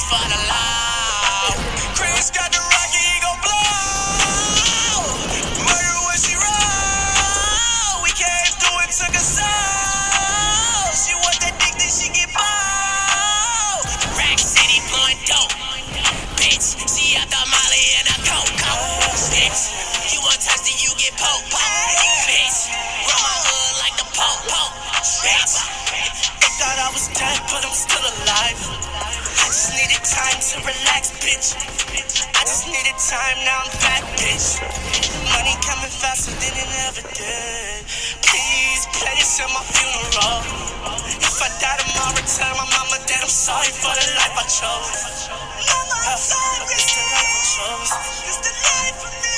for the law. Chris got the rocket, he gon' blow. Murder when she roll. We came through and took us out. She want that dick, then she get bold. Rack City blowing dope. Bitch, she out the Molly and a coke. Bitch, you want touch, then you get poke. Bitch, run my hood like the poke. Bitch, they thought I was dead, but I'm still alive. I just needed time to relax, bitch. I just needed time, now I'm back, bitch. Money coming faster than it ever did. Please play this at my funeral. If I die tomorrow, tell my mama that I'm sorry for the life I chose. Mama, I'm sorry. It's the life I chose. It's the life for me.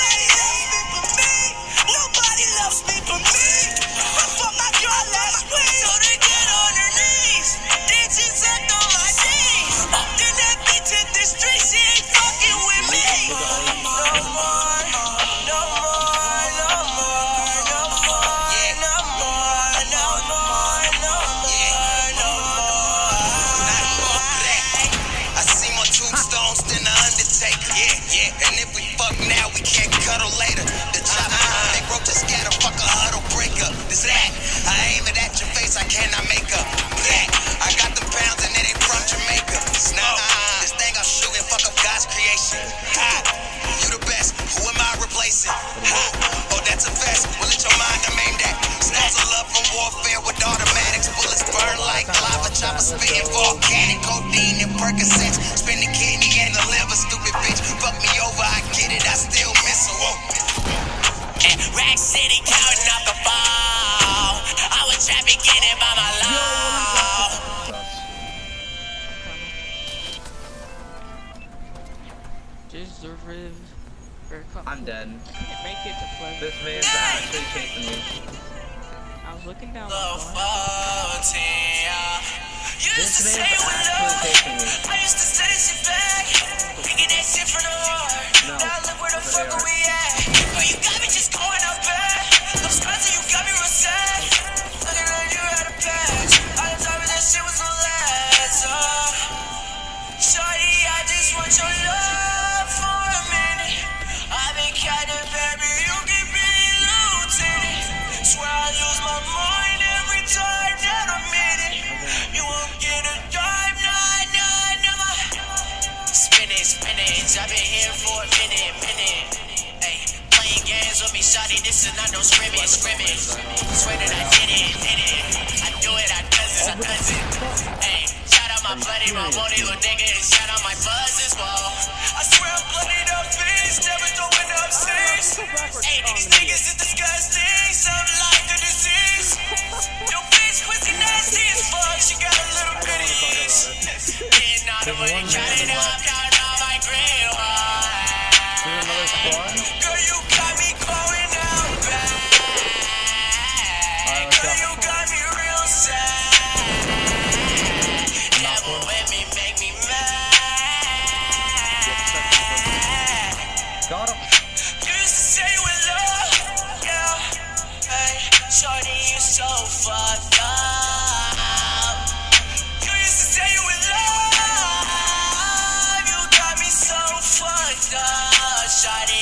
Nobody loves me but me. I fought my girl last week. So they get on their knees. Ditches up on my knees. Then that bitch hit the street. She ain't fucking with me. No more. No more. No more. No more. Yeah. No more. No more. No more. No more. Not more for that. I see more tombstones than the Undertaker. Yeah. And if we fuck now, we can't cuddle later. The chopper, they broke the scatter, fuck a huddle breaker. This that, I aim it at your face, I cannot make up. That, I got them pounds and it ain't from Jamaica. This thing I'm shooting, fuck up God's creation. Ha, you the best, who am I replacing? Ha, oh that's a vest, well let your mind I'm aimed at. Snaps of love from warfare with automatics. Bullets burn like lava, chopper spitting volcanic. Codeine and Percocets, spin the kidney and the liver. Stupid bitch, fuck me over, I get it, I still miss her. Whoa. Rack City counting up the ball. I was trapping, getting by my law. I'm dead. Make it to Pleasant. This man's actually chasing me. I was looking down. This man's actually chasing me. I used to say shit back. Picking that shit from the heart. No. Now look where the fuck are we at? Oh, you got me just going up back. I'm scared you got me real sad. Looking like you had a patch. I done told me that shit was the last. Shorty, I just want your love for a minute. I've been counting, baby, you can be lieutenant. Swear I lose my mind every time that I'm in it. You won't get a dime, nah. Spinach, I've been here for a minute. Ay, playing games with me, shawty, this is not no scrimmage. Swear that I did it. I do it, I does it. Ay, shout out my bloody, my money, little nigga, and shout out my buzzes, whoa. I swear I'm bloodied up, bitch, never throwing up six. Ay, these niggas is disgusting, something like the disease. Yo, bitch, pussy nasty as fuck, she got a little bit of yeast. Getting all the money, counting up my green one. Girl, you got me going out back. Girl, you got me real sad. Never with me, make me mad. Got him. You used to say with love, yeah. Hey, shorty, you so fucked up. You used to say with love, you got me so fucked up. Shorty,